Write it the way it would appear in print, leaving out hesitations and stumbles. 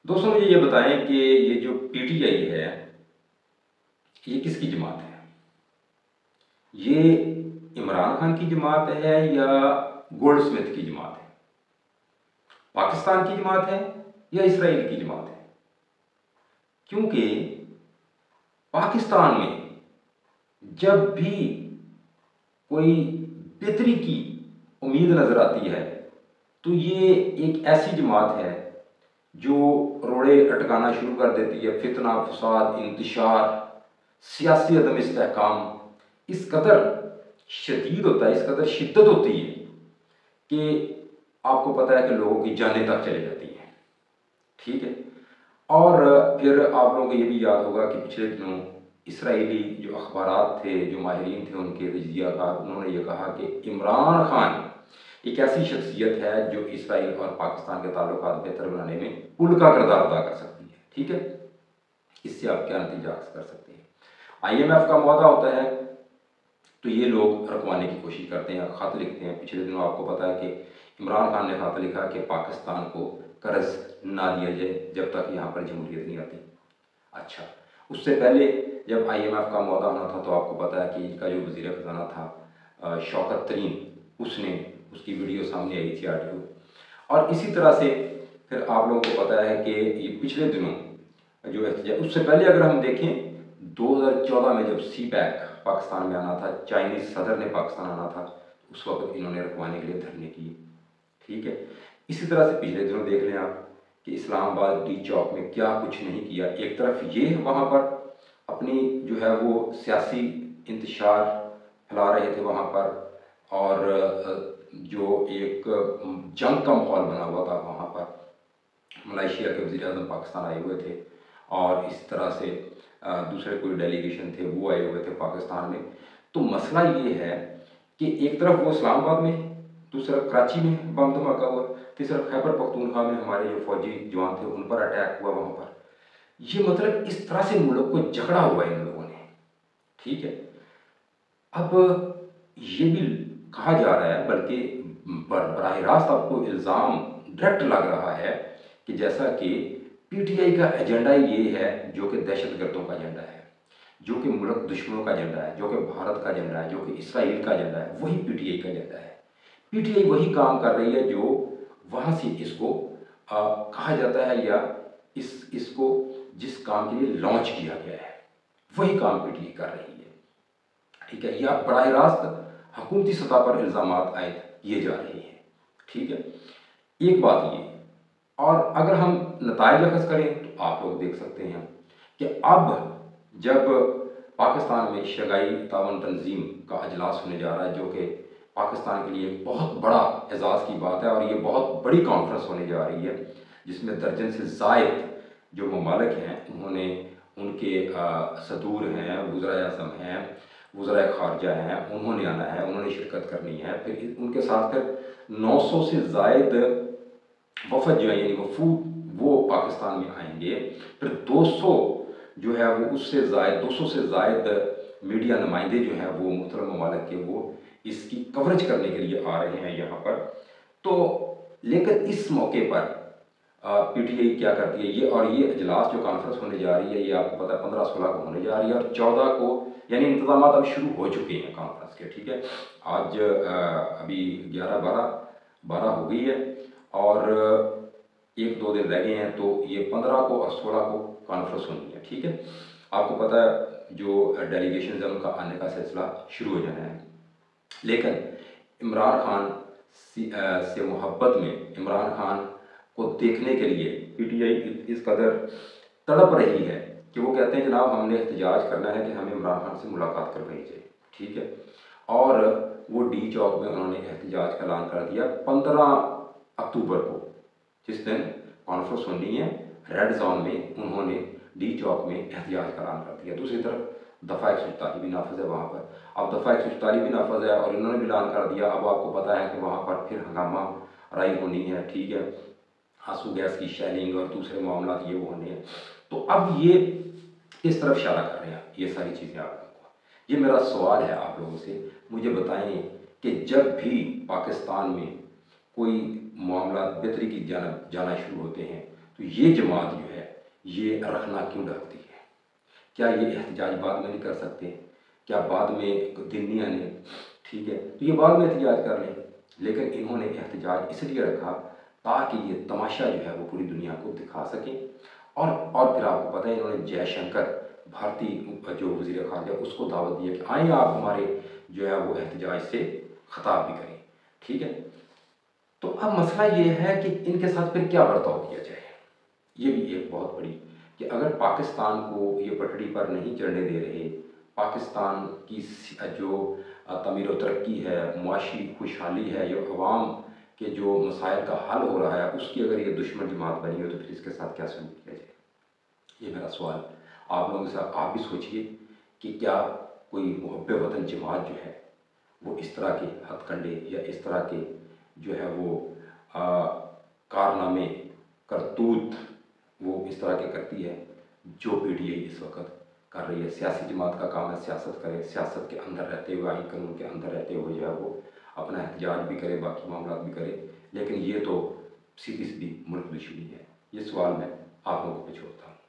दोस्तों मुझे ये बताएं कि ये जो पीटीआई है ये किसकी जमात है? ये इमरान खान की जमात है या गोल्डस्मिथ की जमात है? पाकिस्तान की जमात है या इसराइल की जमात है? क्योंकि पाकिस्तान में जब भी कोई बेहतरी की उम्मीद नजर आती है तो ये एक ऐसी जमात है जो रोड़े अटकाना शुरू कर देती है। फितना, फसाद, इंतशार, सियासी अदम इस्तेहकाम इस कदर शदीद होता है, इस कदर शिद्दत होती है कि आपको पता है कि लोगों की जानें तक चली जाती हैं। ठीक है। और फिर आप लोगों को ये भी याद होगा कि पिछले दिनों इसराइली जो अखबारात थे, जो माहिरीन थे, उनके तजज़ियाकार, उन्होंने ये कहा कि इमरान खान एक ऐसी शख्सियत है जो इसराइल और पाकिस्तान के ताल्लुकात बेहतर बनाने में पुल का किरदार अदा कर सकती है। ठीक है। इससे आप क्या नतीजा कर सकते हैं? IMF का मुआहदा होता है तो ये लोग रखवाने की कोशिश करते हैं, ख़त लिखते हैं। पिछले दिनों आपको पता है कि इमरान खान ने ख़त लिखा कि पाकिस्तान को कर्ज ना दिया जाए जब तक यहाँ पर जमहूरियत नहीं आती। अच्छा, उससे पहले जब IMF का मुआहदा होना था तो आपको पता है कि इनका जो वज़ीर ख़ज़ाना था शौकत तरीन, उसने उसकी वीडियो सामने आई थी, आडियो। और इसी तरह से फिर आप लोगों को पता है कि ये पिछले दिनों जो है, उससे पहले अगर हम देखें 2014 में जब CPEC पाकिस्तान में आना था, चाइनीज़ सदर ने पाकिस्तान आना था, उस वक्त इन्होंने रखवाने के लिए धरने किए। ठीक है। इसी तरह से पिछले दिनों देख लें आप कि इस्लामाबाद डी चौक में क्या कुछ नहीं किया। एक तरफ ये वहाँ पर अपनी जो है वो सियासी इंतशार फैला रहे थे वहाँ पर, और जो एक जंग का माहौल बना हुआ था वहाँ पर। मलेशिया के वज़ीर आज़म पाकिस्तान आए हुए थे और इस तरह से दूसरे कोई डेलीगेशन थे वो आए हुए थे पाकिस्तान में। तो मसला ये है कि एक तरफ वो इस्लामाबाद में, दूसरा कराची में बम धमाका हुआ, तीसरा खैबर पख्तूनख्वा में हमारे जो फौजी जवान थे उन पर अटैक हुआ वहाँ पर। ये मतलब इस तरह से मुल्क को झगड़ा हुआ इन लोगों ने। ठीक है। अब ये भी कहा जा रहा है, बल्कि बराह रास्त आपको इल्ज़ाम डायरेक्ट लग रहा है कि जैसा कि पीटीआई का एजेंडा ये है जो कि दहशतगर्दों का एजेंडा है, जो कि मुल्क दुश्मनों का एजेंडा है, जो कि भारत का एजेंडा है, जो कि इसराइल का एजेंडा है, वही पीटीआई का एजेंडा है। पीटीआई वही काम कर रही है जो वहाँ से इसको कहा जाता है, या इसको जिस काम के लिए लॉन्च किया गया है वही काम पीटीआई कर रही है। ठीक है। या बराह रास्त हुकूमती सतह पर इल्ज़ाम आयद किए जा रहे हैं। ठीक है। एक बात ये, और अगर हम नताइज अखज़ करें तो आप लोग देख सकते हैं कि अब जब पाकिस्तान में शंघाई ताउन तंजीम का अजलास होने जा रहा है, जो कि पाकिस्तान के लिए बहुत बड़ा एजाज़ की बात है, और ये बहुत बड़ी कॉन्फ्रेंस होने जा रही है जिसमें दर्जन से ज़ायद जो ममालिक हैं उन्होंने, उनके सदूर हैं, वज़ीर आज़म हैं, वज़ीर ख़ारजा हैं, उन्होंने आना है, उन्होंने शिरकत करनी है। फिर उनके साथ फिर 900 से ज़ायद वफ़द जो है, यानी वफूद, वो पाकिस्तान में आएंगे। फिर 200 जो है वो उससे ज़ायद 200 से ज़ायद मीडिया नुमाइंदे जो हैं वो मुख्तलिफ़ ममालिक के, वो इसकी कवरेज करने के लिए आ रहे हैं यहाँ पर। तो लेकिन इस मौके पर पीटीआई क्या करती है, ये और ये अजलास जो कॉन्फ्रेंस होने जा रही है ये आपको पता है 15-16 को होने जा रही है, और 14 को यानी इंतजाम अब शुरू हो चुके हैं कॉन्फ्रेंस के। ठीक है। आज अभी 11-12 हो गई है और 1-2 दिन रह गए हैं, तो ये 15 को और 16 को कॉन्फ्रेंस होनी है। ठीक है। आपको पता है जो डेलीगेशन है उनका आने का सिलसिला शुरू हो जाना है। लेकिन इमरान खान से मोहब्बत में इमरान खान को देखने के लिए पीटीआई इस कदर तड़प रही है कि वो कहते हैं जनाब हमने एहतजाज करना है कि हमें इमरान खान से मुलाकात करवाई जाए। ठीक है। और वो डी चौक में उन्होंने एहतजाज का ऐलान कर दिया 15 अक्टूबर को, जिस दिन कॉन्फ्रेंस होनी है रेड जोन में, उन्होंने डी चौक में एहतजाज का ऐलान कर दिया। दूसरी तरफ दफ़ा 144 भी नाफज है वहाँ पर। अब दफ़ा 144 भी नाफज है और इन्होंने भी ऐलान कर दिया। अब आपको पता है कि वहाँ पर फिर हंगामा राई होनी है। ठीक है। आंसू गैस की शेलिंग और दूसरे मामला ये वो होने हैं। तो अब ये किस तरफ इशारा कर रहे हैं ये सारी चीज़ें आप लोगों को? ये मेरा सवाल है आप लोगों से, मुझे बताएं कि जब भी पाकिस्तान में कोई मामला बेहतरी की जाना शुरू होते हैं तो ये जमात जो है ये रखना क्यों डरती है? क्या ये एहतजाज बाद में नहीं कर सकते? क्या बाद में दिन नहीं आने? ठीक है, तो ये बाद में एहतजाज कर लें, लेकिन इन्होंने एहतजाज इसलिए रखा ताकि ये तमाशा जो है वो पूरी दुनिया को दिखा सकें। और फिर आपको पता है इन्होंने जयशंकर भारतीय जो वज़ीर ख़ारजा उसको दावत दी है कि आएँ आप हमारे जो है वो एहतजाज से ख़िताब भी करें। ठीक है, तो अब मसला ये है कि इनके साथ फिर क्या बर्ताव किया जाए। ये भी एक बहुत बड़ी कि अगर पाकिस्तान को ये पटड़ी पर नहीं चढ़ने दे रहे, पाकिस्तान की जो तमीर व तरक्की है, मुआशी खुशहाली है, जो अवाम के जो मसाइल का हल हो रहा है, उसकी अगर ये दुश्मन जमात बनी हो तो फिर इसके साथ क्या सलूक किया जाए? ये मेरा सवाल आप लोगों से। आप भी सोचिए कि क्या कोई मुहब्बे वतन जमात जो है वो इस तरह के हथकंडे या इस तरह के जो है वो कारनामे करतूत वो इस तरह के करती है जो पीटीआई इस वक्त कर रही है। सियासी जमात का काम है सियासत करे, सियासत के अंदर रहते हुए, आइन कानून के अंदर रहते हुए जो है वो अपना एहतजाज भी करे, बाकी मामला भी करे, लेकिन ये तो सीधी सीधी मुल्क दुश्मनी है। ये सवाल मैं आप लोगों पे छोड़ता हूँ।